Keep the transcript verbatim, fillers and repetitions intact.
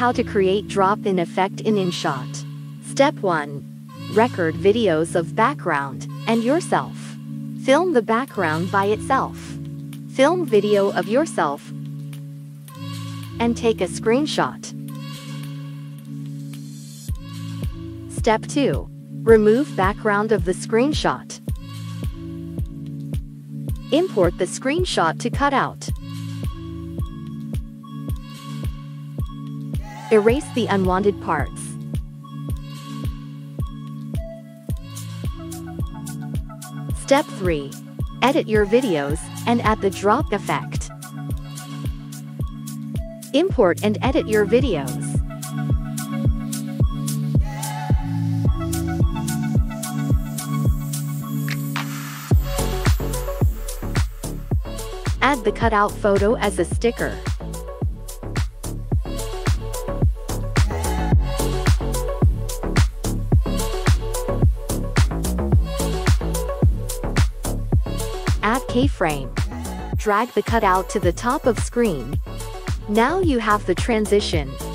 how to create drop-in effect in InShot. Step one. Record videos of background and yourself. Film the background by itself. Film video of yourself and take a screenshot. Step two. Remove background of the screenshot. Import the screenshot to Cutout. Erase the unwanted parts. Step three. Edit your videos and add the drop effect. Import and edit your videos. Add the cutout photo as a sticker. Add keyframe. Drag the cutout to the top of screen. Now you have the transition.